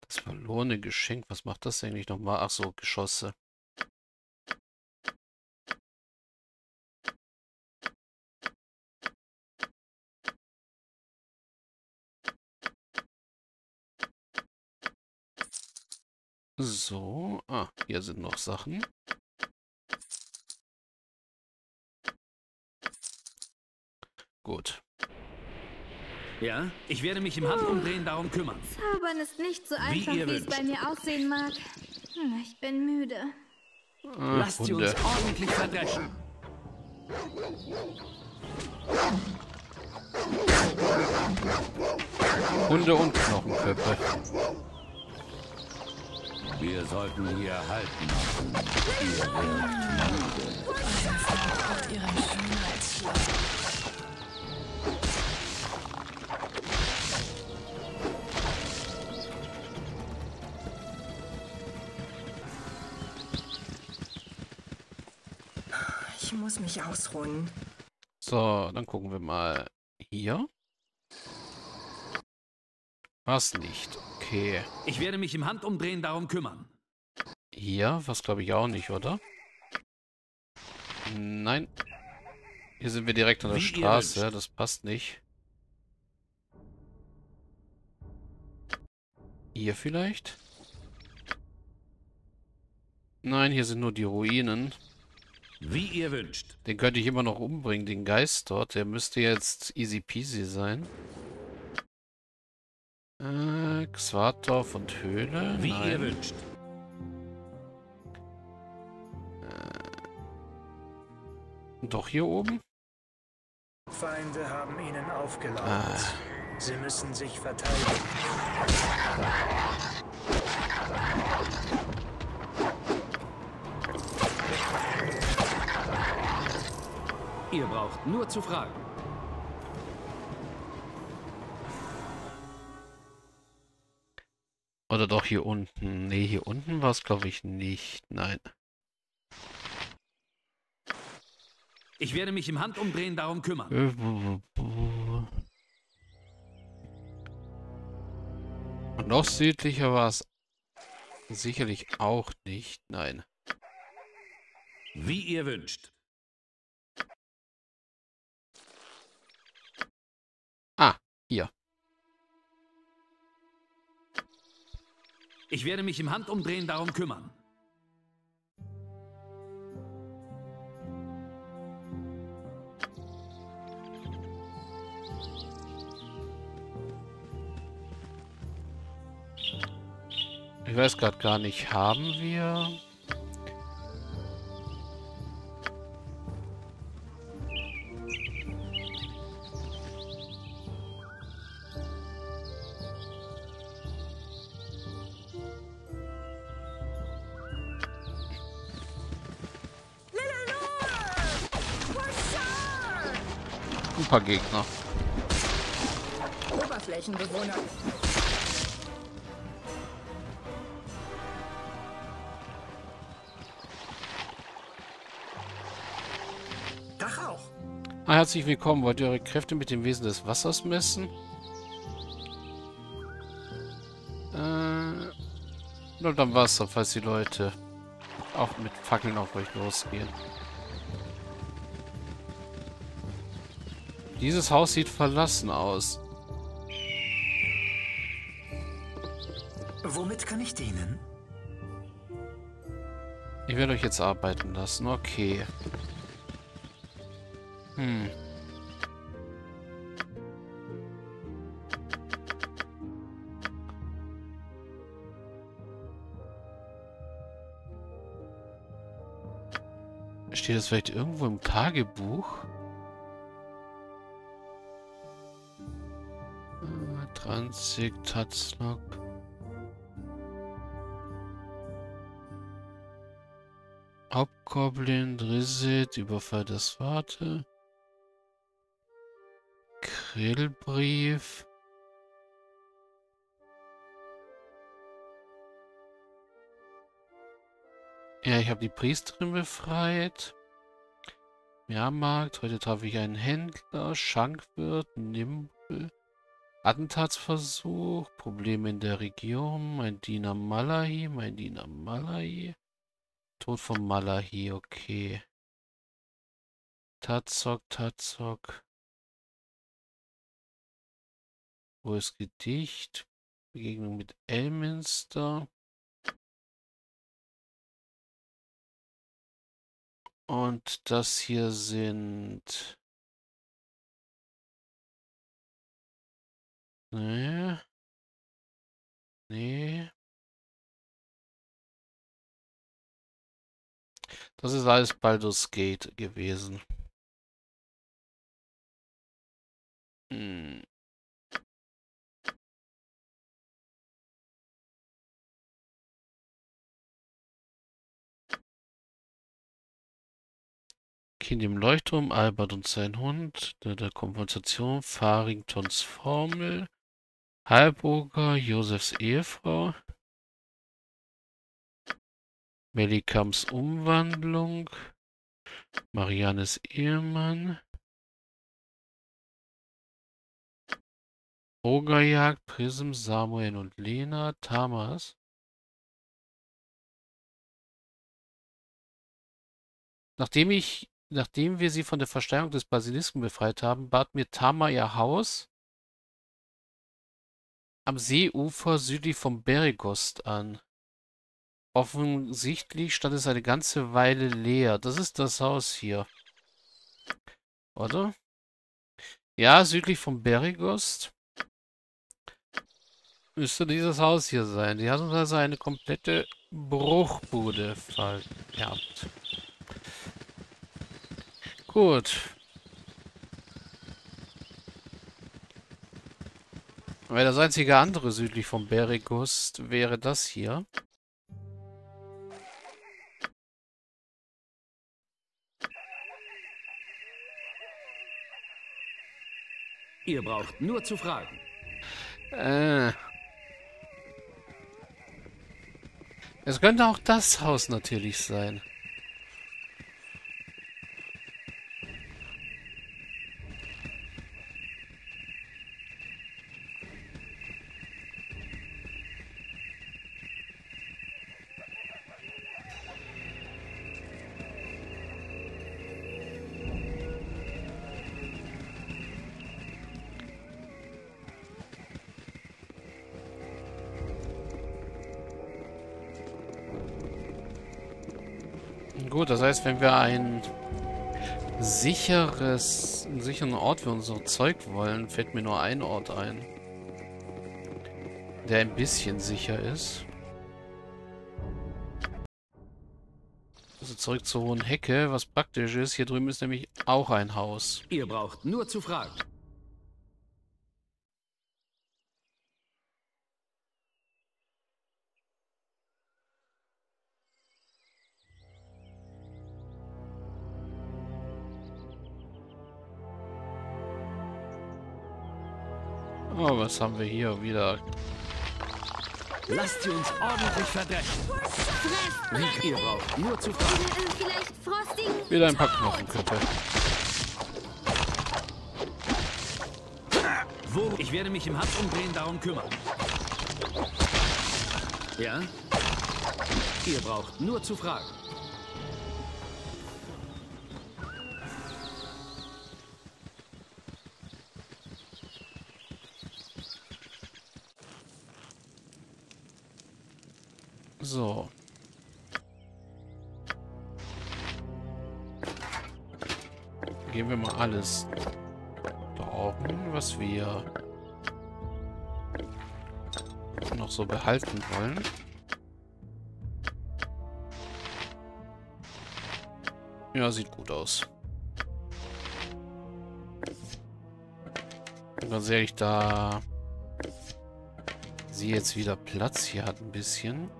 Das verlorene Geschenk, was macht das eigentlich nochmal? Ach so, Geschosse. So, hier sind noch Sachen. Gut. Ja, ich werde mich im Handumdrehen darum kümmern. Zaubern ist nicht so einfach, ihr wie es bei mir aussehen mag. Ich bin müde. Lasst sie uns Hunde. ordentlich verdreschen. Hunde und Knochenköpfe. Wir sollten hier halten machen. Ihr Und ihren Schönheitsschlag. Ich muss mich ausruhen. So, dann gucken wir mal hier. Was nicht. Okay. Ich werde mich im Handumdrehen darum kümmern. Hier, was glaube ich auch nicht, oder? Nein. Hier sind wir direkt an der Wie ihr Straße. wünscht. Das passt nicht. Hier vielleicht? Nein, hier sind nur die Ruinen. Wie ihr wünscht. Den könnte ich immer noch umbringen, den Geist dort. Der müsste jetzt easy peasy sein. Xwatdorf und Höhle. Wie Nein. ihr wünscht. Doch hier oben? Feinde haben ihnen aufgelauert. Sie müssen sich verteidigen. Ihr braucht nur zu fragen. Oder doch hier unten? Nee, hier unten war es glaube ich nicht. Nein. Ich werde mich im Handumdrehen darum kümmern. Und noch südlicher war es sicherlich auch nicht. Nein. Wie ihr wünscht. Hier. Ich werde mich im Handumdrehen darum kümmern. Ich weiß gerade gar nicht. Haben wir... Ein paar Gegner. Oberflächenbewohner. Dach auch. Herzlich willkommen. Wollt ihr eure Kräfte mit dem Wesen des Wassers messen? Bleibt am Wasser, falls die Leute auch mit Fackeln auf euch losgehen. Dieses Haus sieht verlassen aus. Womit kann ich dienen? Ich werde euch jetzt arbeiten lassen. Okay. Steht das vielleicht irgendwo im Tagebuch? Transit, Tatslog. Hauptgoblin, Drizzt, Überfall des Warte. Grillbrief. Ja, ich habe die Priesterin befreit. Jahrmarkt, heute traf ich einen Händler, Schankwirt, Nimbel. Attentatsversuch, Probleme in der Region, mein Diener Malahi. Tod von Malahi, okay. Tazok. Hohes Gedicht. Begegnung mit Elminster. Und das hier sind... Nee. Das ist alles Baldur's Gate gewesen. Kind im Leuchtturm, Albert und sein Hund, der Kompensation, Faringtons Formel, Halboger, Josefs Ehefrau, Melikams Umwandlung, Mariannes Ehemann, Ogerjagd, Prism, Samuel und Lena, Tamas. Nachdem wir sie von der Versteigerung des Basilisken befreit haben, bat mir Tama ihr Haus am Seeufer südlich vom Beregost an. Offensichtlich stand es eine ganze Weile leer. Das ist das Haus hier. Oder? Ja, südlich vom Beregost müsste dieses Haus hier sein. Die hat uns also eine komplette Bruchbude vererbt. Gut. Weil das einzige andere südlich vom Beregost wäre das hier. Ihr braucht nur zu fragen. Es könnte auch das Haus natürlich sein. Gut, das heißt, wenn wir einen sicheren Ort für unser Zeug wollen, fällt mir nur ein Ort ein, der ein bisschen sicher ist. Also zurück zur Hohen Hecke, was praktisch ist. Hier drüben ist nämlich auch ein Haus. Ihr braucht nur zu fragen. Oh, was haben wir hier wieder? Lasst sie uns ordentlich verdreschen. Ihr braucht nur zu fragen. Vielleicht frostigen... Wieder ein paar Knochenköpfe. Wo? Ich werde mich im Handumdrehen darum kümmern. Ja? Ihr braucht nur zu fragen. So. Geben wir mal alles brauchen, was wir noch so behalten wollen. Ja, sieht gut aus. Ganz ehrlich, da sie jetzt wieder Platz hier hat ein bisschen.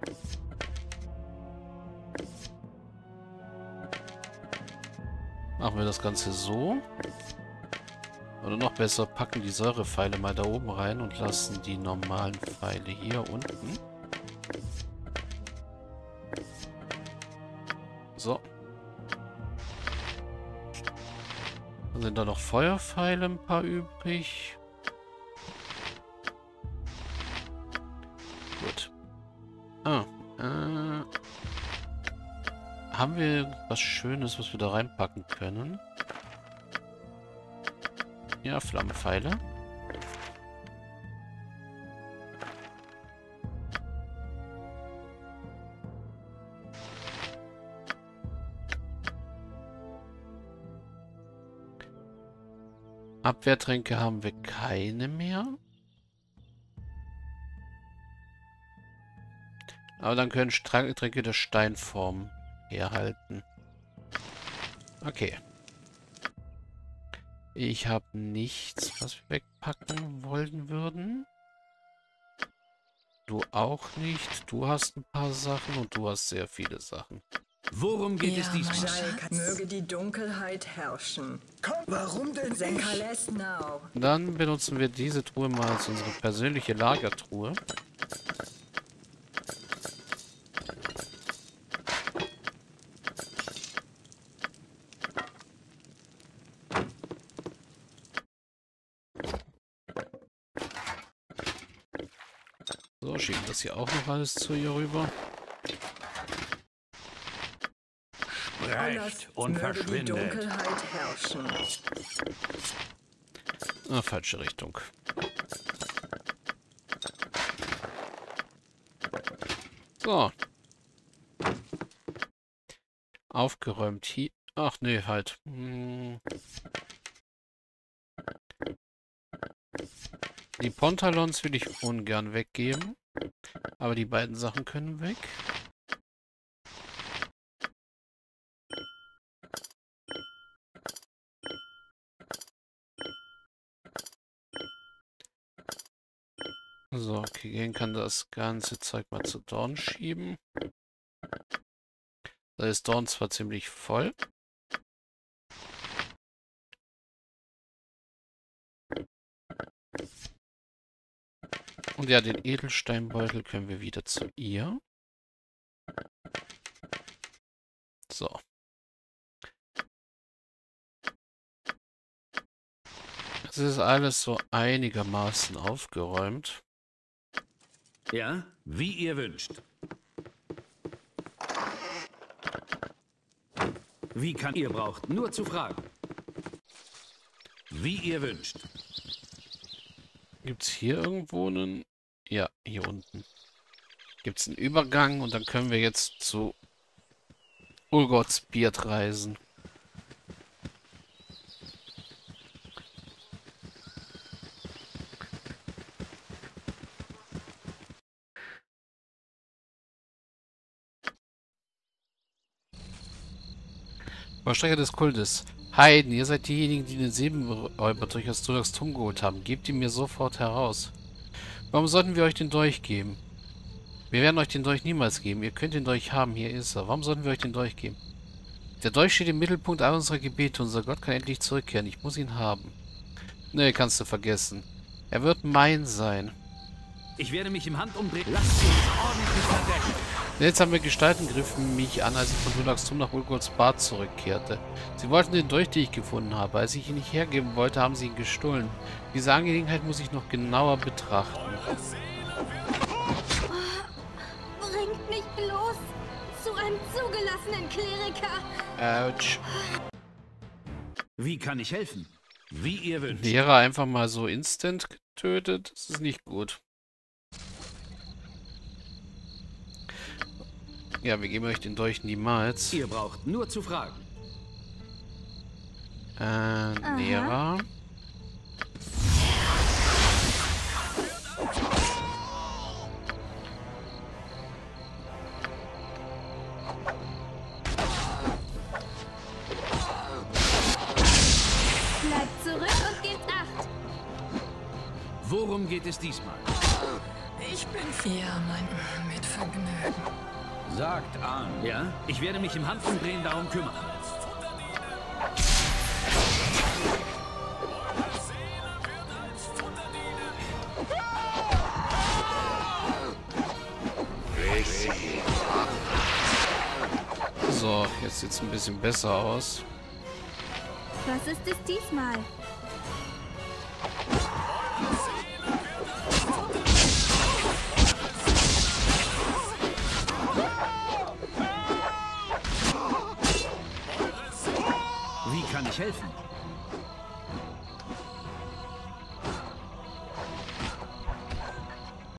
Machen wir das Ganze so. Oder noch besser, packen die Säurepfeile mal da oben rein und lassen die normalen Pfeile hier unten. So. Dann sind da noch Feuerpfeile ein paar übrig. Ah, haben wir was Schönes, was wir da reinpacken können? Ja, Flammenpfeile. Abwehrtränke haben wir keine mehr. Aber dann können Tränke der Steinform herhalten. Okay. Ich habe nichts, was wir wegpacken wollen würden. Du auch nicht. Du hast ein paar Sachen und du hast sehr viele Sachen. Worum geht es Ja, diesmal? Schatz. Möge die Dunkelheit herrschen. Komm, warum denn ich? Senkales now. Dann benutzen wir diese Truhe mal als unsere persönliche Lagertruhe. So, schieben das hier auch noch alles zu ihr rüber. Sprecht und Möge die verschwindet. Dunkelheit herrschen. Ah, falsche Richtung. So. Aufgeräumt hier. Ach nee, halt. Die Pontalons will ich ungern weggeben. Aber die beiden Sachen können weg. So, Kigen kann das ganze Zeug mal zu Dorn schieben. Da ist Dorn zwar ziemlich voll. Und ja, den Edelsteinbeutel können wir wieder zu ihr. So. Es ist alles so einigermaßen aufgeräumt. Ja, wie ihr wünscht. Wie kann ihr braucht? Nur zu fragen. Wie ihr wünscht. Gibt es hier irgendwo einen... Ja, hier unten. Gibt es einen Übergang und dann können wir jetzt zu Urgotsbeard reisen. Vollstrecker des Kultes. Heiden, ihr seid diejenigen, die den Silberräuber durch das Tum geholt haben. Gebt ihn mir sofort heraus. Warum sollten wir euch den Dolch geben? Wir werden euch den Dolch niemals geben. Ihr könnt den Dolch haben. Hier ist er. Warum sollten wir euch den Dolch geben? Der Dolch steht im Mittelpunkt all unserer Gebete. Unser Gott kann endlich zurückkehren. Ich muss ihn haben. Nee, kannst du vergessen. Er wird mein sein. Ich werde mich im Handumdrehen. Lasst uns ordentlich verdächtig. Jetzt haben wir Gestalten griffen mich an, als ich von Dulaxtum nach Ulgots Bad zurückkehrte. Sie wollten den Dolch, den ich gefunden habe. Als ich ihn nicht hergeben wollte, haben sie ihn gestohlen. Diese Angelegenheit muss ich noch genauer betrachten. Bringt mich bloß zu einem zugelassenen Kleriker. Autsch. Wie kann ich helfen? Wie ihr wünscht. Wäre einfach mal so instant getötet. Das ist nicht gut. Ja, wir geben euch den Dolch niemals. Ihr braucht nur zu fragen. Nera. Bleibt zurück und gebt Acht. Worum geht es diesmal? Ich bin Mann, mit Vergnügen. Sagt an. Ja? Ich werde mich im Handumdrehen darum kümmern. So, jetzt sieht es ein bisschen besser aus. Was ist es diesmal? kann ich helfen?